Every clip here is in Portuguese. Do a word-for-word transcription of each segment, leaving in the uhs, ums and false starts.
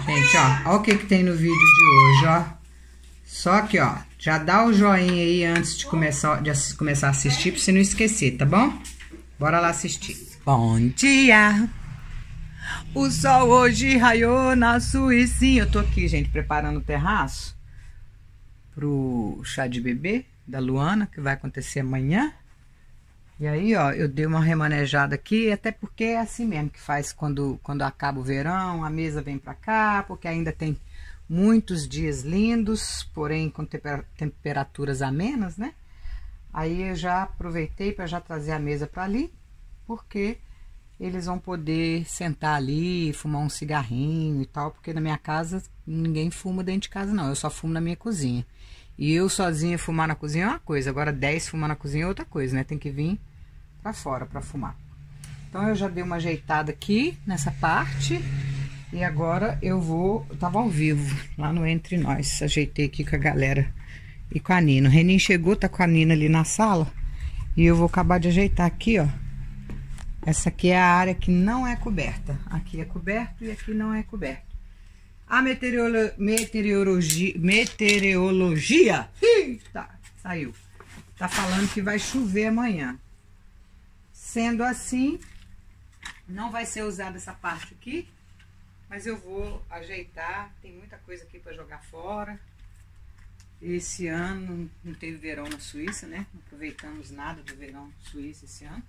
Gente, ó, ó o que que tem no vídeo de hoje, ó. Só que, ó, já dá o joinha aí antes de começar, de começar a assistir, pra você não esquecer, tá bom? Bora lá assistir. Bom dia! O sol hoje raiou na Suíça. Eu tô aqui, gente, preparando o terraço pro chá de bebê da Luana, que vai acontecer amanhã. E aí, ó, eu dei uma remanejada aqui, até porque é assim mesmo que faz quando, quando acaba o verão, a mesa vem pra cá, porque ainda tem muitos dias lindos, porém com temper, temperaturas amenas, né? Aí eu já aproveitei para já trazer a mesa para ali, porque eles vão poder sentar ali, fumar um cigarrinho e tal, porque na minha casa ninguém fuma dentro de casa não, eu só fumo na minha cozinha. E eu sozinha fumar na cozinha é uma coisa, agora dez fumar na cozinha é outra coisa, né? Tem que vir pra fora pra fumar. Então eu já dei uma ajeitada aqui nessa parte e agora eu vou, eu tava ao vivo lá no Entre Nós, ajeitei aqui com a galera e com a Nina. O Renin chegou, tá com a Nina ali na sala e eu vou acabar de ajeitar aqui, ó. Essa aqui é a área que não é coberta. Aqui é coberto e aqui não é coberto. A meteorolo, meteorologia, meteorologia, eita, saiu, tá falando que vai chover amanhã. Sendo assim, não vai ser usada essa parte aqui, mas eu vou ajeitar, tem muita coisa aqui para jogar fora. Esse ano não teve verão na Suíça, né? Não aproveitamos nada do verão suíço esse ano.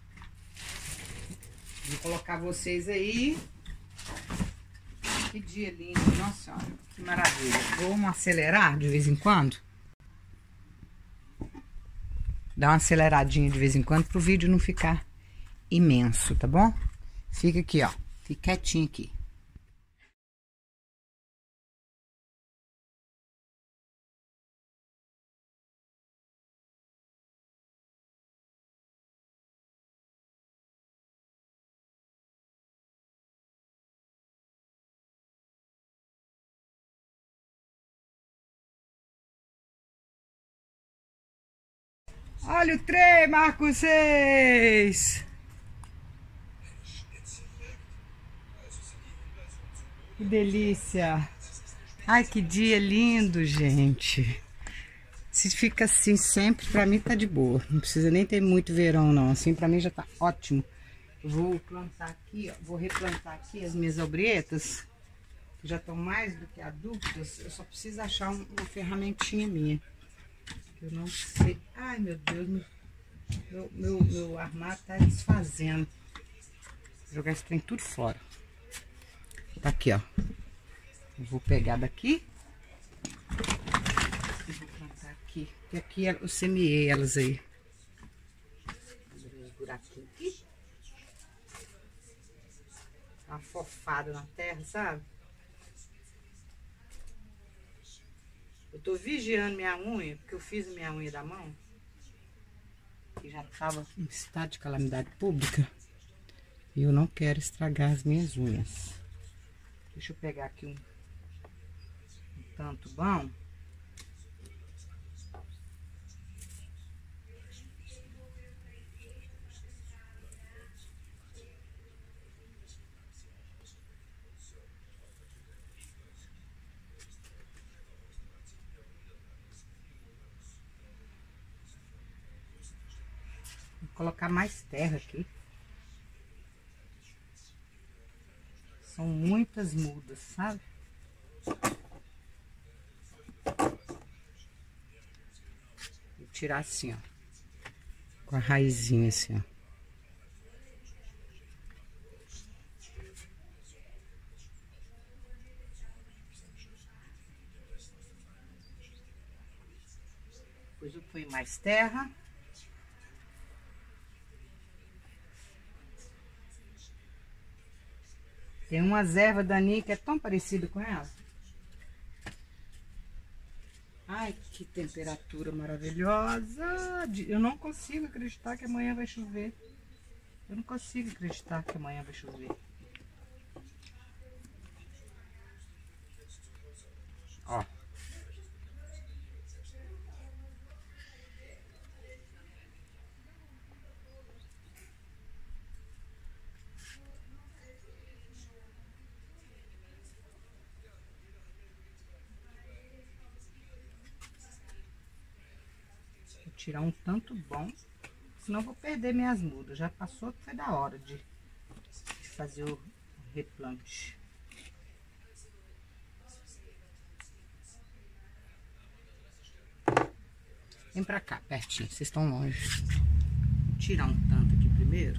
Vou colocar vocês aí. Que dia lindo, nossa senhora, que maravilha. Vamos acelerar de vez em quando? Dá uma aceleradinha de vez em quando pro vídeo não ficar imenso, tá bom? Fica aqui, ó, fica quietinho aqui. Olha o trem, Marcos seis! Que delícia! Ai, que dia lindo, gente! Se fica assim sempre, pra mim tá de boa. Não precisa nem ter muito verão, não. Assim, pra mim já tá ótimo. Eu vou plantar aqui, ó. Vou replantar aqui as minhas albrietas, que já estão mais do que adultas. Eu só preciso achar um, uma ferramentinha minha. Eu não sei. Ai, meu Deus, meu, meu, meu armário tá desfazendo. Vou jogar esse trem tudo fora. Tá aqui, ó. Eu vou pegar daqui. E vou plantar aqui. E aqui eu semeei elas aí. Abrir uns buraquinhos aqui. Uma fofada na terra, sabe? Eu tô vigiando minha unha, porque eu fiz minha unha da mão. Que já tava em estado de calamidade pública. E eu não quero estragar as minhas unhas. Deixa eu pegar aqui um, um tanto bom. Vou colocar mais terra aqui. São muitas mudas, sabe? Vou tirar assim, ó. Com a raizinha assim, ó. Depois eu ponho mais terra. Tem umas ervas daninhas que é tão parecida com ela. Ai, que temperatura maravilhosa. Eu não consigo acreditar que amanhã vai chover. Eu não consigo acreditar que amanhã vai chover. Ó. tirar um tanto bom, senão vou perder minhas mudas. Já passou que foi da hora de, de fazer o replante. Vem pra cá, pertinho, vocês estão longe. Vou tirar um tanto aqui primeiro.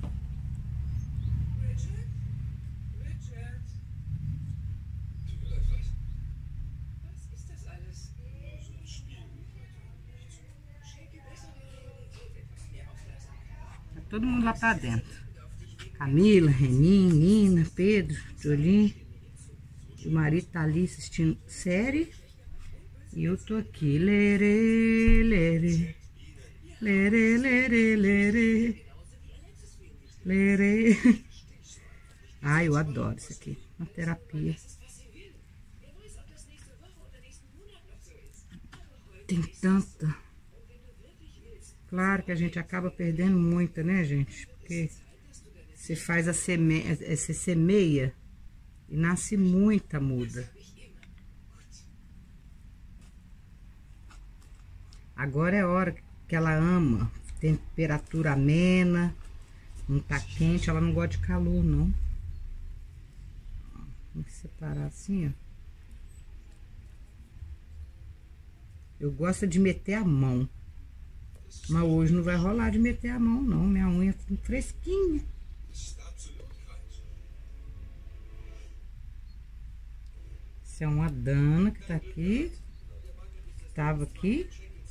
Tá todo mundo lá pra dentro. Camila, Renin, Nina, Pedro, Jolim. O marido tá ali assistindo série. E eu tô aqui, lerê, lerê, lerê, lerê, lerê, lerê. Ai, eu adoro isso aqui, uma terapia. Tem tanta. Claro que a gente acaba perdendo muita, né, gente? Porque você faz a semeia, você semeia e nasce muita muda. Agora é a hora que ela ama, temperatura amena, não tá quente, ela não gosta de calor, não. Vamos separar assim, ó. Eu gosto de meter a mão, mas hoje não vai rolar de meter a mão, não. Minha unha tá fresquinha. Isso é uma dana que tá aqui, que tava aqui.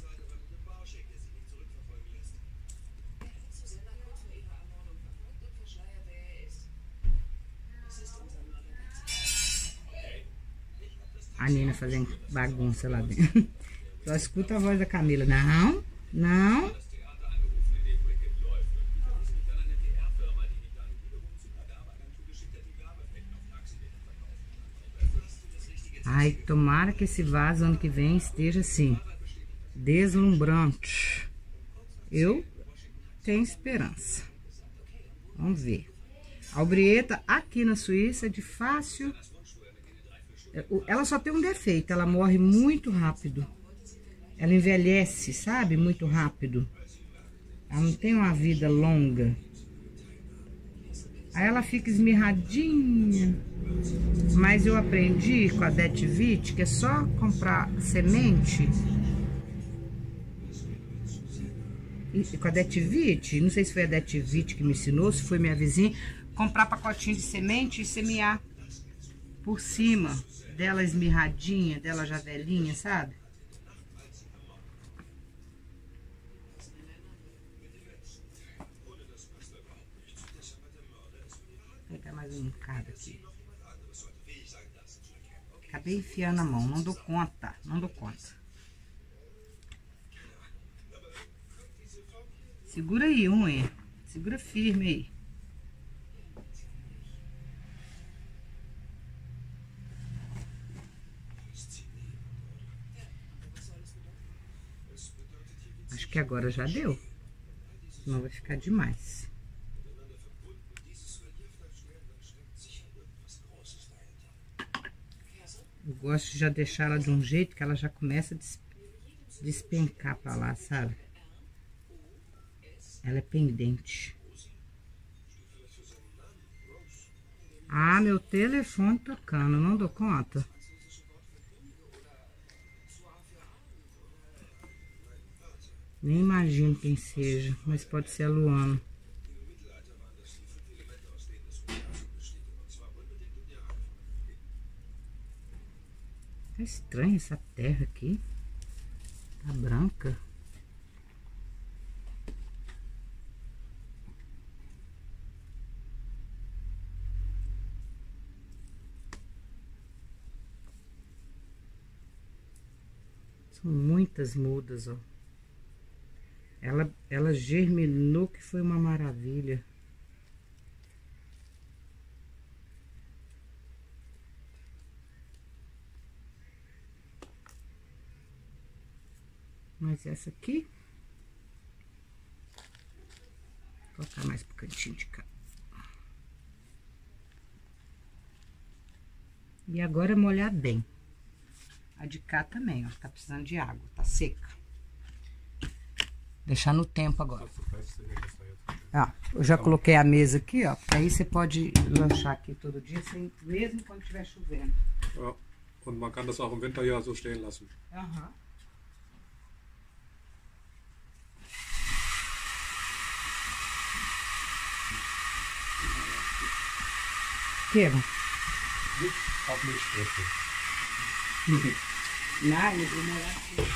A Nina fazendo bagunça lá dentro. Só escuta a voz da Camila. Não, não. Ai, tomara que esse vaso ano que vem esteja assim, deslumbrante. Eu tenho esperança. Vamos ver. A Albrieta aqui na Suíça é de fácil. Ela só tem um defeito, ela morre muito rápido. Ela envelhece, sabe? Muito rápido. Ela não tem uma vida longa. Aí ela fica esmirradinha. Mas eu aprendi com a Detvit que é só comprar semente. E com a Detvit, não sei se foi a Detvit que me ensinou, se foi minha vizinha, comprar pacotinho de semente e semear por cima dela esmirradinha, dela já velhinha, sabe? Vou pegar mais um bocado aqui. Acabei enfiando a mão, não dou conta, não dou conta. Segura aí, unha. Segura firme aí. Acho que agora já deu. Senão vai ficar demais. Eu gosto de já deixar ela de um jeito que ela já começa a despencar pra lá, sabe? Ela é pendente. Ah, meu telefone tocando, não dou conta. Nem imagino quem seja, mas pode ser a Luana. Tá estranha essa terra aqui. Tá branca. São muitas mudas, ó. Ela, ela germinou, que foi uma maravilha. Mas essa aqui, vou colocar mais pro cantinho de cá. E agora molhar bem. A de cá também, ó, tá precisando de água, tá seca. Deixar no tempo agora. Ó, eu já coloquei a mesa aqui, ó. Porque aí você pode lanchar aqui todo dia, sem, mesmo quando estiver chovendo. Ja, und man kann das auch im Winter ja so stehen lassen. Aham. Queira. Auch nicht wirklich. Não, eu vou morar aqui.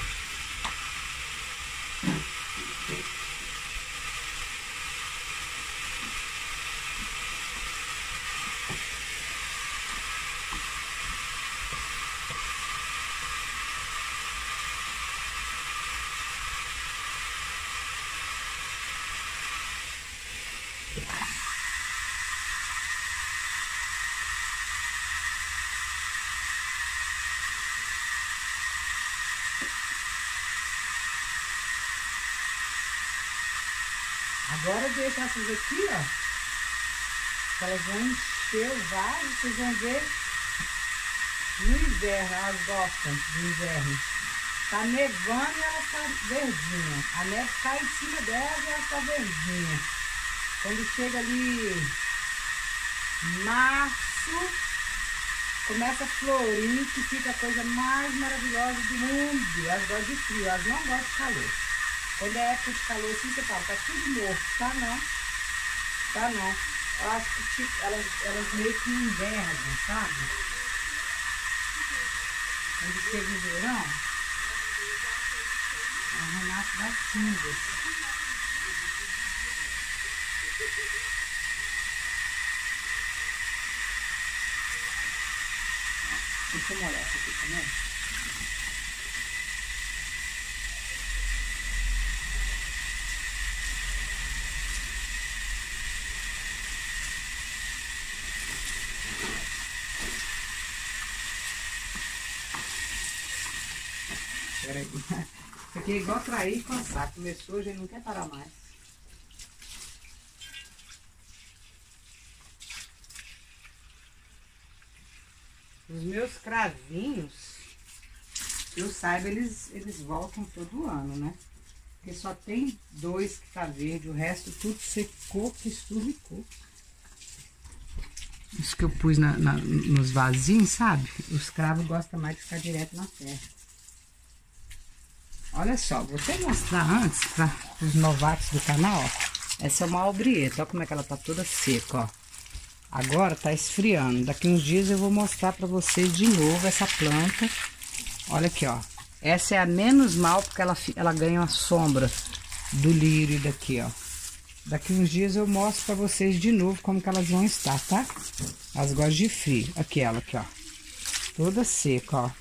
Agora deixa essas aqui, ó. Elas vão encher o vaso, vocês vão ver no inverno, elas gostam do inverno. Tá nevando e ela tá verdinha. A neve cai em cima delas e ela tá verdinha. Quando chega ali março, começa a florir, que fica a coisa mais maravilhosa do mundo. Elas gostam de frio, elas não gostam de calor. Quando é época de calor assim, você fala, tá tudo morto. Tá não. Tá não. Eu acho que tipo, elas, elas meio que invernam, sabe? Quando chega o verão, elas renascem das cinzas. Deixa eu molhar essa aqui também. Peraí. Isso aqui é igual trair e cansar. Começou, a gente não quer parar mais. Os meus cravinhos, que eu saiba, eles, eles voltam todo ano, né? Porque só tem dois que tá verde, o resto tudo secou, que esturricou. Isso que eu pus na, na, nos vasinhos, sabe? Os cravos gostam mais de ficar direto na terra. Olha só, vou até mostrar antes para os novatos do canal, ó. Essa é uma albrieta, olha como é que ela tá toda seca, ó. Agora tá esfriando. Daqui uns dias eu vou mostrar para vocês de novo essa planta. Olha aqui, ó. Essa é a menos mal porque ela, ela ganha uma sombra do lírio daqui, ó. Daqui uns dias eu mostro para vocês de novo como que elas vão estar, tá? Elas gostam de frio. Aqui ela, aqui, ó. Toda seca, ó.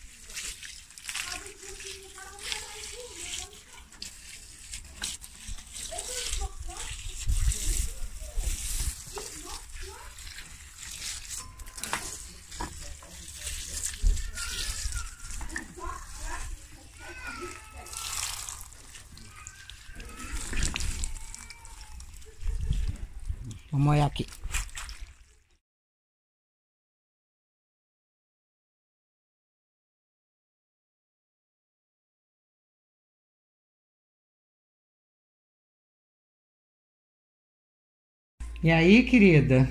Vou molhar aqui. E aí, querida?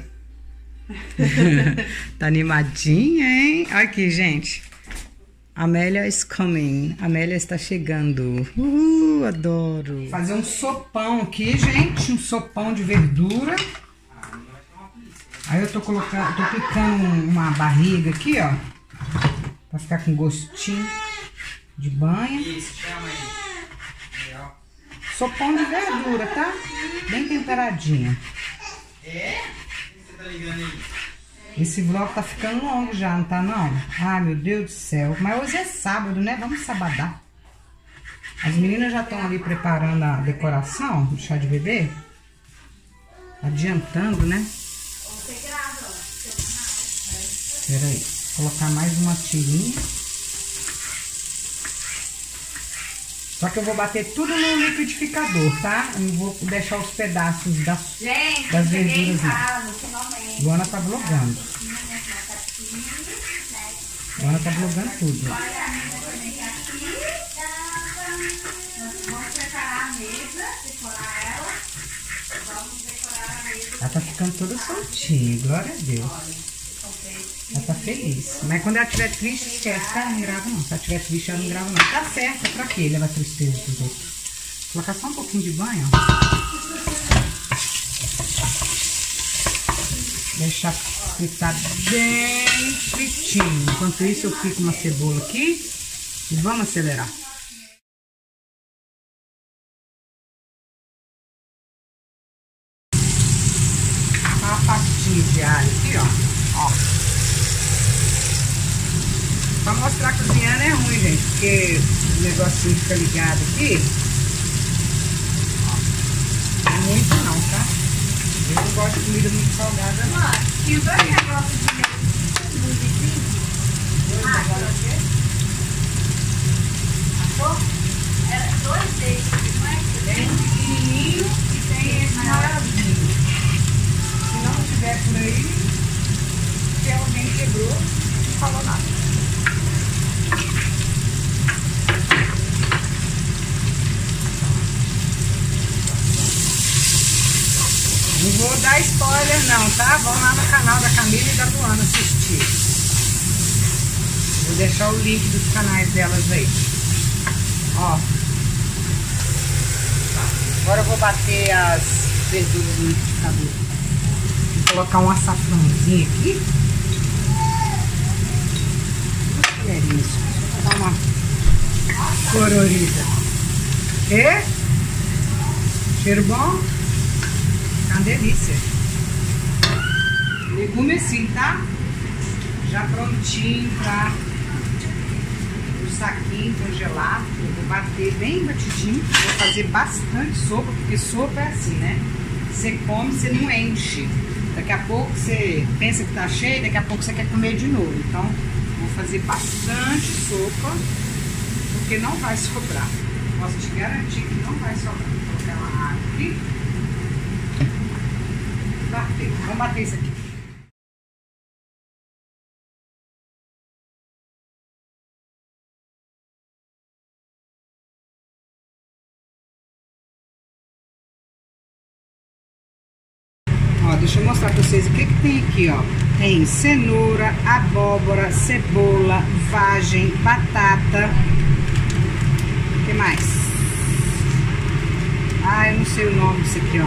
Tá animadinha, hein? Aqui, gente. Amélia is coming. Amélia está chegando. Uh, adoro. Fazer um sopão aqui, gente. Um sopão de verdura. Aí eu tô colocando, tô picando uma barriga aqui, ó. Pra ficar com gostinho de banha. Isso, chama aí. Sopão de verdura, tá? Bem temperadinha. É? Você tá ligando aí? Esse vlog tá ficando longo já, não tá não? Ai, meu Deus do céu. Mas hoje é sábado, né? Vamos sabadar. As meninas já estão ali preparando a decoração do chá de bebê. Adiantando, né? Espera aí. Vou colocar mais uma tirinha. Só que eu vou bater tudo no liquidificador, tá? Eu não vou deixar os pedaços das, Gente, das verduras não. Luana tá vlogando. Luana tá vlogando tudo. Vamos preparar a mesa. Ela tá ficando toda soltinha, glória a Deus. Ela tá feliz. Mas quando ela estiver triste, esquece, ela não grava não. Se ela estiver triste, ela não grava não. Tá certo, é pra quê levar tristeza pros outros? Vou colocar só um pouquinho de banho, ó. Deixar fritar bem fritinho. Enquanto isso, eu pico uma cebola aqui e vamos acelerar. Uma pastinha de alho aqui, ó. Ó. Pra mostrar cozinhando é ruim, gente, porque o negocinho fica ligado aqui. Ó. Não é muito não, tá? Eu não gosto de comida muito salgada, não. E os dois negócios de leite, dois negócios de Achou? Era dois desses, não é? Tem um pequenininho e tem esse maiorzinho. Se não tiver por aí, se alguém quebrou, não falou nada. Não vou dar spoiler não, tá? Vão lá no canal da Camila e da Luana assistir. Vou deixar o link dos canais delas aí. Ó. Agora eu vou bater as verduras no liquidificador. Vou colocar um açafrãozinho aqui. Duas colherinhas. Vou dar uma colorida. E? Cheiro bom? Tá uma delícia. Legume assim, tá? Já prontinho pra o saquinho congelado. Eu vou bater bem batidinho. Vou fazer bastante sopa, porque sopa é assim, né? Você come, você não enche. Daqui a pouco você pensa que tá cheio, daqui a pouco você quer comer de novo. Então, vou fazer bastante sopa, porque não vai sobrar. Posso te garantir que não vai sobrar. Vou colocar uma água aqui. Bater. Vamos bater isso aqui. Ó, deixa eu mostrar pra vocês o que que tem aqui, ó. Tem cenoura, abóbora, cebola, vagem, batata. O que mais? Ah, eu não sei o nome disso aqui, ó.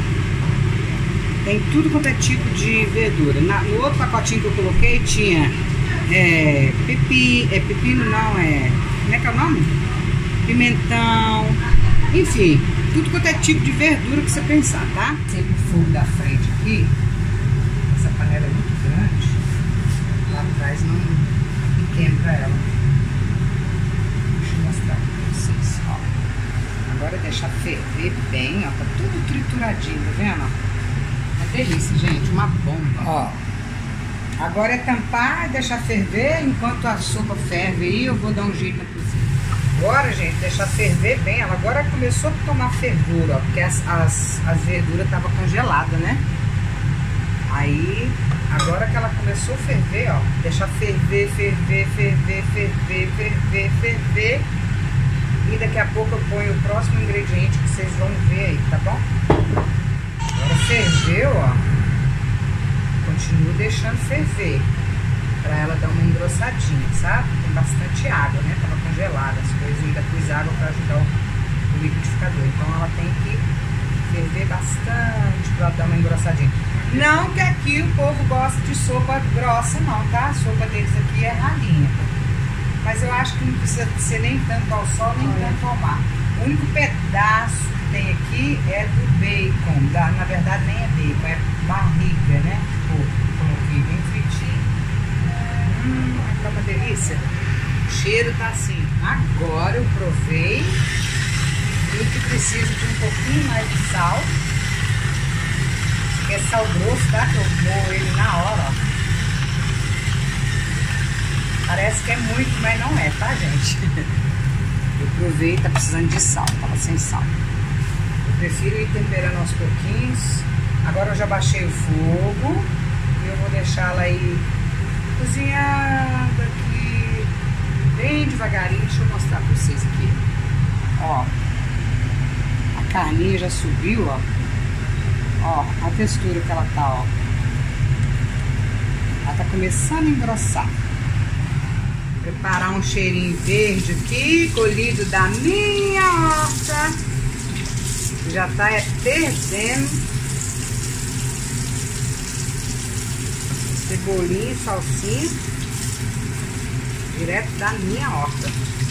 Tem tudo quanto é tipo de verdura. Na, no outro pacotinho que eu coloquei tinha é, pepi, é pepino não, é... Como é que é o nome? Pimentão. Enfim, tudo quanto é tipo de verdura que você pensar, tá? Sempre o fogo da frente aqui. Essa panela é muito grande. Lá atrás não quebra ela. Deixa eu mostrar aqui pra vocês, ó. Agora deixar ferver bem, ó. Tá tudo trituradinho, tá vendo? Uma delícia, gente, uma bomba. Ó, agora é tampar e deixar ferver. Enquanto a sopa ferve aí, eu vou dar um jeito na cozinha. Agora, gente, deixar ferver bem. Ela agora começou a tomar fervura, ó, porque as, as, as verduras estavam congeladas, né? Aí, agora que ela começou a ferver, ó, deixar ferver, ferver, ferver, ferver, ferver, ferver. E daqui a pouco eu ponho o próximo ingrediente que vocês vão ver aí, tá bom? Agora ferveu, ó. Continuo deixando ferver. Pra ela dar uma engrossadinha, sabe? Tem bastante água, né? Tava congelada as coisas. Ainda pus água pra ajudar o, o liquidificador. Então ela tem que ferver bastante pra ela dar uma engrossadinha. Não que aqui o povo gosta de sopa grossa, não, tá? A sopa deles aqui é ralinha. Mas eu acho que não precisa ser nem tanto ao sol, nem tanto ao mar. O único pedaço que tem aqui é do bacon. Da, na verdade, nem é bacon, é barriga, né? Pô, coloquei bem fritinho. Hum, tá uma delícia. O cheiro tá assim. Agora eu provei. E que precisa de um pouquinho mais de sal. Que é sal grosso, tá? Que eu moo ele na hora, ó. Parece que é muito, mas não é, tá, gente? Eu provei e tá precisando de sal, tava sem sal. Eu prefiro ir temperando aos pouquinhos. Agora eu já baixei o fogo e eu vou deixá-la aí cozinhando aqui bem devagarinho. Deixa eu mostrar pra vocês aqui. Ó, a carninha já subiu, ó. Ó, a textura que ela tá, ó. Ela tá começando a engrossar. Vou preparar um cheirinho verde aqui, colhido da minha horta. Já tá fervendo. Cebolinha e salsinha. Direto da minha horta.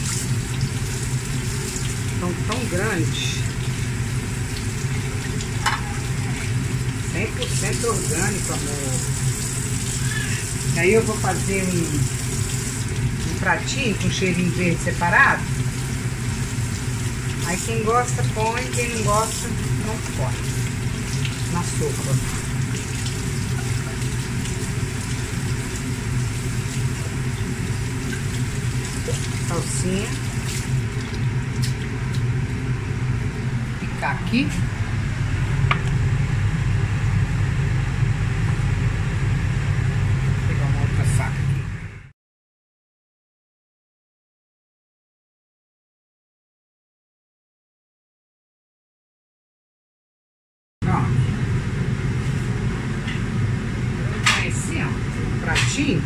Estão tão grandes. cem por cento orgânico, amor. E aí eu vou fazer um, um pratinho com cheirinho verde separado. Aí quem gosta põe, quem não gosta não põe na sopa. Salsinha. Picar aqui. Vou pegar uma outra faca aqui. Pronto. Então, esse ó, um pratinho.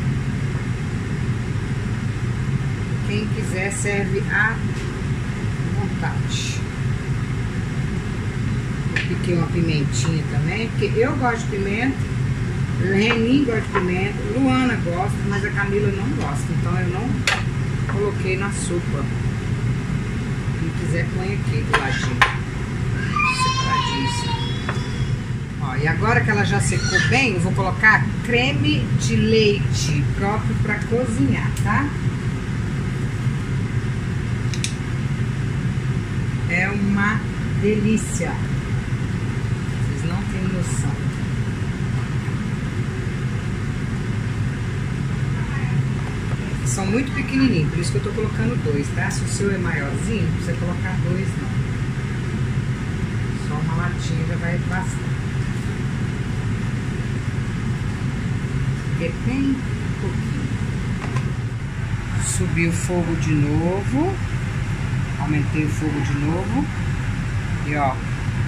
Quem quiser serve à vontade. Eu piquei uma pimentinha também, porque eu gosto de pimenta, Renin gosta de pimenta, Luana gosta, mas a Camila não gosta, então eu não coloquei na sopa. Quem quiser põe aqui do ladinho, separadinho assim. Ó, e agora que ela já secou bem, eu vou colocar creme de leite próprio para cozinhar, tá? É uma delícia. Vocês não têm noção. São muito pequenininhos, por isso que eu tô colocando dois, tá? Se o seu é maiorzinho, não precisa colocar dois, não. Só uma latinha já vai bastar. Porque bem pouquinho. Subi o fogo de novo. Aumentei o fogo de novo. E ó,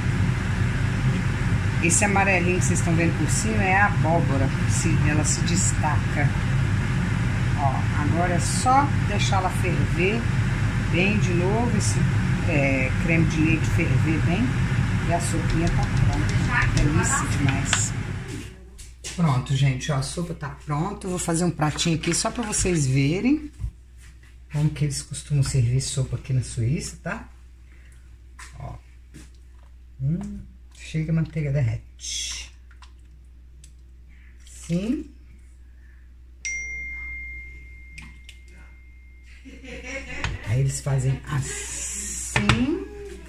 esse amarelinho que vocês estão vendo por cima é a abóbora. Ela se destaca. Ó, agora é só deixar ela ferver bem de novo. Esse é, creme de leite ferver bem. E a sopinha tá pronta. Delícia demais. Pronto, gente, ó, a sopa tá pronta. Eu vou fazer um pratinho aqui só pra vocês verem como que eles costumam servir sopa aqui na Suíça, tá? Ó. Hum, chega a manteiga derrete. Sim. Aí eles fazem assim.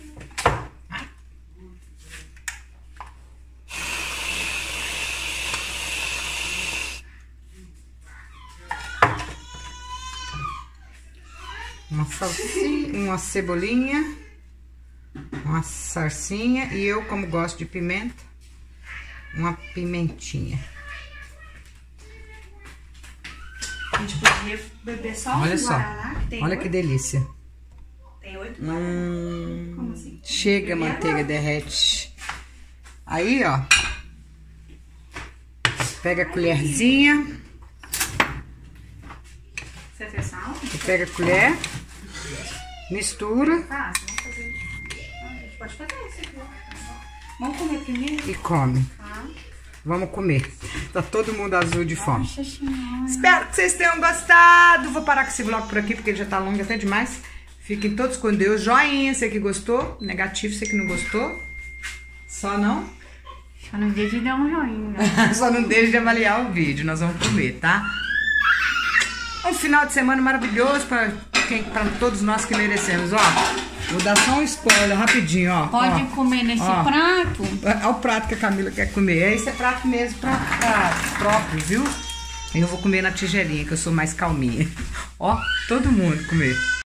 Uma salsinha, uma cebolinha, uma salsinha e eu, como gosto de pimenta, uma pimentinha. A gente podia beber só um olha só, guaraná, que tem olha oito. que delícia. Tem oito Hum, Como assim? chega, a manteiga derrete. Aí, ó, pega a colherzinha. Você fez sal? Você pega a colher, mistura Fácil, vamos fazer. Ah, a gente pode fazer isso aqui. Vamos comer primeiro? e come. Tá. Vamos comer. Tá todo mundo azul de fome. Nossa senhora. Espero que vocês tenham gostado. Vou parar com esse vlog por aqui, porque ele já tá longo até demais. Fiquem todos com Deus. Joinha, você que gostou. Negativo, você que não gostou. Só não. Só não deixe de dar um joinha. Só não deixe de avaliar o vídeo. Nós vamos comer, tá? Um final de semana maravilhoso para quem, para todos nós que merecemos. Ó, vou dar só um spoiler rapidinho, ó. Pode ó, comer nesse ó. prato. Olha o prato que a Camila quer comer. Esse é prato mesmo pra, pra próprio, viu? Eu vou comer na tigelinha, que eu sou mais calminha. Ó, todo mundo comer.